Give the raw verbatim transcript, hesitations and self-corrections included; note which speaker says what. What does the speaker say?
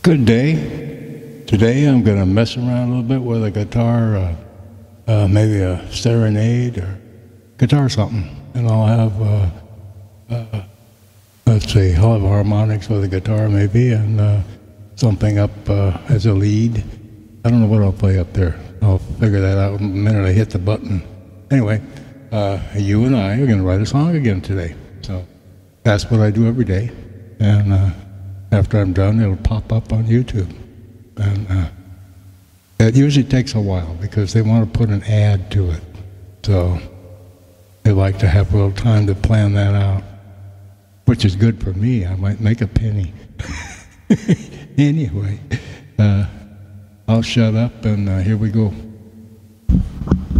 Speaker 1: Good day. Today I'm going to mess around a little bit with a guitar, uh, uh, maybe a serenade or guitar something. And I'll have, uh, uh, let's see, I'll have harmonics with a guitar maybe, and uh, something up uh, as a lead. I don't know what I'll play up there. I'll figure that out the minute I hit the button. Anyway, uh, you and I are going to write a song again today. So that's what I do every day. And uh, after I'm done, it'll pop up on YouTube. And uh, it usually takes a while because they want to put an ad to it. So they like to have a little time to plan that out, which is good for me. I might make a penny. Anyway, uh, I'll shut up and uh, here we go.